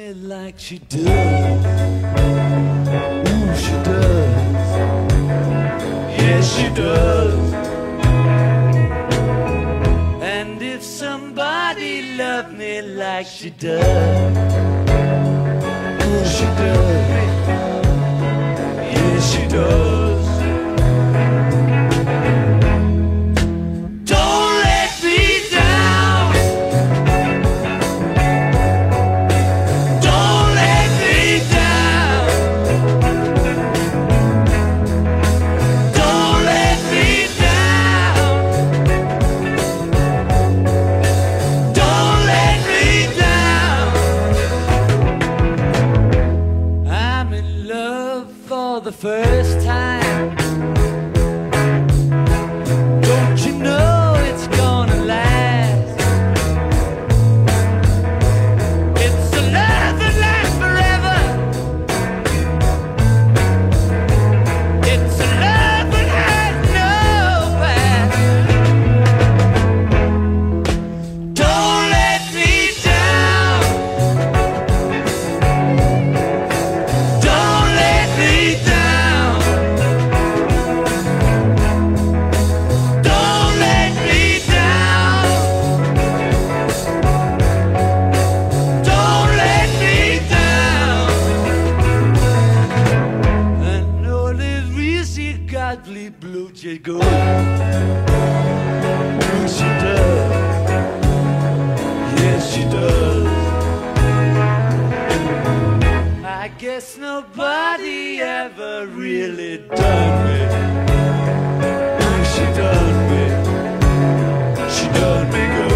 me like she does. Ooh, she does. Yes, she does. And if somebody loved me like she does, ooh, she does. Yes, she does. The first time, don't you know it's gonna last? It's a love that lasts forever. It's a love that has no past. Don't let me down. Don't let me down. Blue jay goes. Ooh, she does. Yes, she does. I guess nobody ever really done me. Ooh, she done me. She done me good.